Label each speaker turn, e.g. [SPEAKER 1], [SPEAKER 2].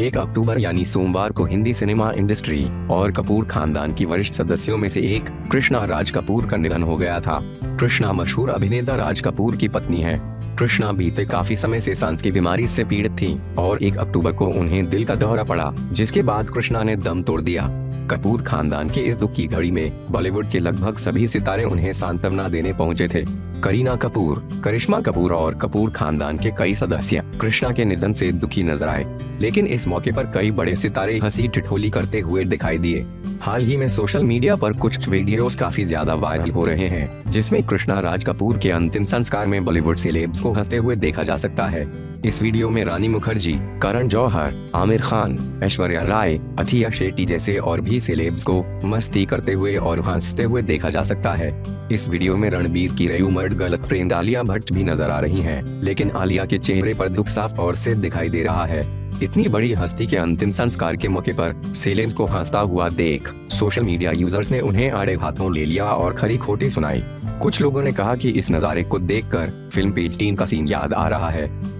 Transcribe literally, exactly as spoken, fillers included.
[SPEAKER 1] एक अक्टूबर यानी सोमवार को हिंदी सिनेमा इंडस्ट्री और कपूर खानदान की वरिष्ठ सदस्यों में से एक कृष्णा राज कपूर का निधन हो गया था। कृष्णा मशहूर अभिनेता राज कपूर की पत्नी है। कृष्णा बीते काफी समय से सांस की बीमारी से पीड़ित थी और एक अक्टूबर को उन्हें दिल का दौरा पड़ा, जिसके बाद कृष्णा ने दम तोड़ दिया। कपूर खानदान के इस दुख की घड़ी में बॉलीवुड के लगभग सभी सितारे उन्हें सांत्वना देने पहुंचे थे। करीना कपूर, करिश्मा कपूर और कपूर खानदान के कई सदस्य कृष्णा के निधन से दुखी नजर आए, लेकिन इस मौके पर कई बड़े सितारे हंसी ठिठोली करते हुए दिखाई दिए। हाल ही में सोशल मीडिया पर कुछ वीडियोस काफी ज्यादा वायरल हो रहे हैं, जिसमें कृष्णा राज कपूर के अंतिम संस्कार में बॉलीवुड सेलेब्स को हंसते हुए देखा जा सकता है। इस वीडियो में रानी मुखर्जी, करण जौहर, आमिर खान, ऐश्वर्या राय, अथिया शेट्टी जैसे और भी सेलेब्स को मस्ती करते हुए और हंसते हुए देखा जा सकता है। इस वीडियो में रणबीर की रेउमर्ड गलत फ्रेंड आलिया भट्ट भी नजर आ रही हैं, लेकिन आलिया के चेहरे पर दुख साफ तौर से दिखाई दे रहा है। इतनी बड़ी हस्ती के अंतिम संस्कार के मौके पर सेलेब्स को हंसता हुआ देख सोशल मीडिया यूजर्स ने उन्हें आड़े हाथों ले लिया और खरी खोटी सुनाई। कुछ लोगों ने कहा कि इस नज़ारे को देखकर फिल्म पेज तीन का सीन याद आ रहा है,